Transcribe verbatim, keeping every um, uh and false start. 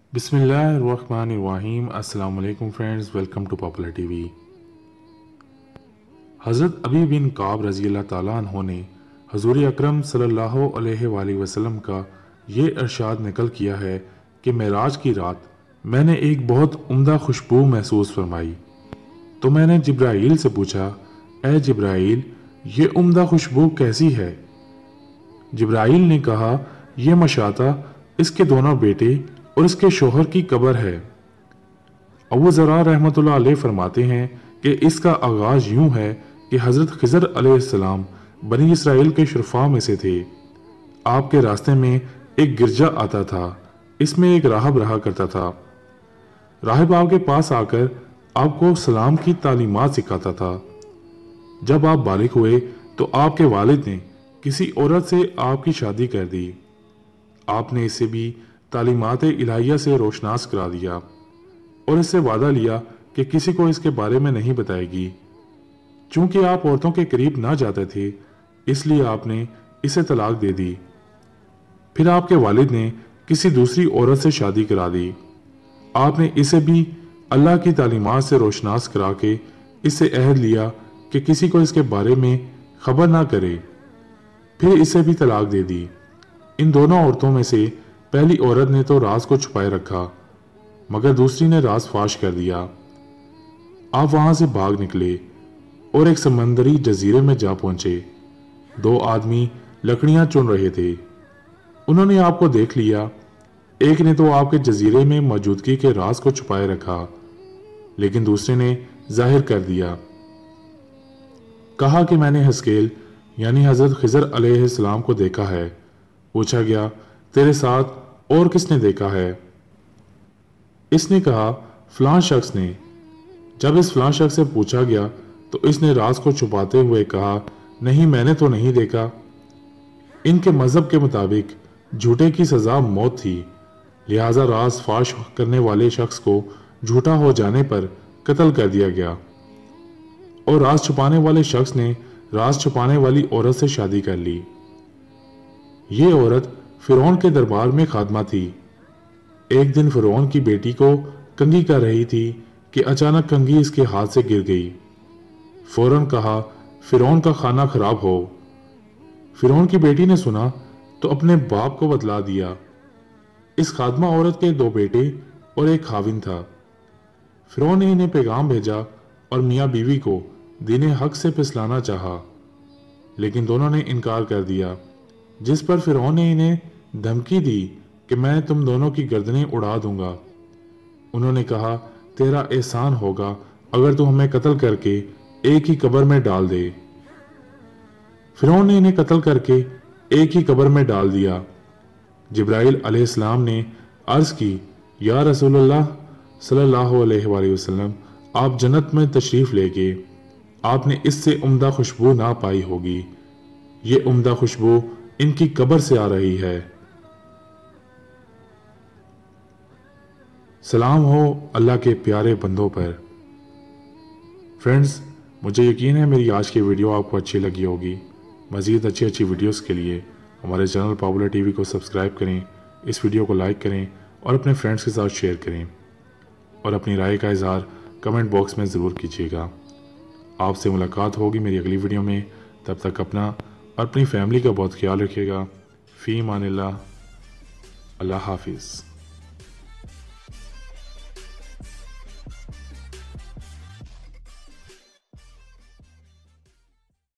بسم اللہ الرحمن الرحیم۔ السلام علیکم friends, welcome to popular TV. حضرت ابی بن کعب رضی اللہ تعالیٰ عنہ نے حضور اکرم صلی اللہ علیہ وآلہ وسلم کا یہ ارشاد نقل کیا ہے کہ معراج کی رات میں نے ایک بہت عمدہ خوشبو محسوس فرمائی، تو میں نے جبرائیل سے پوچھا، اے جبرائیل، یہ عمدہ خوشبو کیسی ہے؟ جبرائیل نے کہا، یہ مشاطہ اس کے دونوں بیٹے اور اس کے شوہر کی قبر ہے۔ ابو ذرا رحمۃ اللہ علیہ فرماتے ہیں کہ اس کا آغاز یوں ہے کہ حضرت خضر علیہ السلام بنی اسرائیل کے شرفاء میں سے تھے۔ آپ کے راستے میں ایک گرجا آتا تھا، اس میں ایک راہب رہا کرتا تھا۔ راہب آپ کے پاس آ کر آپ کو سلام کی تعلیمات سکھاتا تھا۔ جب آپ بالغ ہوئے تو آپ کے والد نے کسی عورت سے آپ کی شادی کر دی۔ آپ نے اسے بھی تعلیمات الہیہ سے روشناس کرا دیا اور اس سے وعدہ لیا کہ کسی کو اس کے بارے میں نہیں بتائے گی۔ چونکہ آپ عورتوں کے قریب نہ جاتے تھے، اس لیے آپ نے اسے طلاق دے دی۔ پھر آپ کے والد نے کسی دوسری عورت سے شادی کرا دی۔ آپ نے اسے بھی اللہ کی تعلیمات سے روشناس کرا کے اس سے عہد لیا کہ کسی کو اس کے بارے میں خبر نہ کرے، پھر اسے بھی طلاق دے دی۔ ان دونوں عورتوں میں سے پہلی عورت نے تو راز کو چھپائے رکھا، مگر دوسری نے راز فاش کر دیا۔ آپ وہاں سے بھاگ نکلے اور ایک سمندری جزیرے میں جا پہنچے۔ دو آدمی لکڑیاں چن رہے تھے، انہوں نے آپ کو دیکھ لیا۔ ایک نے تو آپ کے جزیرے میں موجودگی کے راز کو چھپائے رکھا، لیکن دوسرے نے ظاہر کر دیا۔ کہا کہ میں نے حزقیل یعنی حضرت خضر علیہ السلام کو دیکھا ہے۔ پوچھا گیا، تیرے ساتھ اور کس نے دیکھا ہے؟ اس نے کہا، فلاں شخص نے۔ جب اس فلاں شخص سے پوچھا گیا تو اس نے راز کو چھپاتے ہوئے کہا، نہیں، میں نے تو نہیں دیکھا۔ ان کے مذہب کے مطابق جھوٹے کی سزا موت تھی، لہٰذا راز فاش کرنے والے شخص کو جھوٹا ہو جانے پر قتل کر دیا گیا، اور راز چھپانے والے شخص نے راز چھپانے والی عورت سے شادی کر لی۔ یہ عورت فرعون کے دربار میں خادمہ تھی۔ ایک دن فرعون کی بیٹی کو کنگھی کر رہی تھی کہ اچانک کنگھی اس کے ہاتھ سے گر گئی۔ فوراً کہا، فرعون کا کھانا خراب ہو۔ فرعون کی بیٹی نے سنا تو اپنے باپ کو بتلا دیا۔ اس خادمہ عورت کے دو بیٹے اور ایک خاوند تھا۔ فرعون نے انہیں پیغام بھیجا اور میاں بیوی کو دین حق سے پھسلانا چاہا، لیکن دونوں نے انکار کر دیا، جس پر فرعون نے انہیں دھمکی دی کہ میں تم دونوں کی گردنیں اڑا دوں گا۔ انہوں نے کہا، تیرا احسان ہوگا اگر تو ہمیں قتل کر کے ایک ہی قبر میں ڈال دے۔ فرعون نے انہیں قتل کر کے ایک ہی قبر میں ڈال دیا۔ جبرائیل علیہ السلام نے عرض کی، یا رسول اللہ صلی اللہ علیہ وآلہ وسلم، آپ جنت میں تشریف لے گئے، آپ نے اس سے عمدہ خوشبو نہ پائی ہوگی، یہ عمدہ خوشبو ان کی قبر سے آ رہی ہے۔ سلام ہو اللہ کے پیارے بندوں پر۔ فرینڈز، مجھے یقین ہے میری آج کی ویڈیو آپ کو اچھی لگی ہوگی۔ مزید اچھی اچھی ویڈیوز کے لیے ہمارے چینل پاپولر ٹی وی کو سبسکرائب کریں، اس ویڈیو کو لائک کریں اور اپنے فرینڈز کے ساتھ شیئر کریں، اور اپنی رائے کا اظہار کمنٹ باکس میں ضرور کیجیے گا۔ آپ سے ملاقات ہوگی میری اگلی ویڈیو میں، تب تک اپنا اور اپنی فیملی کا بہت خیال رکھیے گا۔ فی امان اللہ، اللہ حافظ۔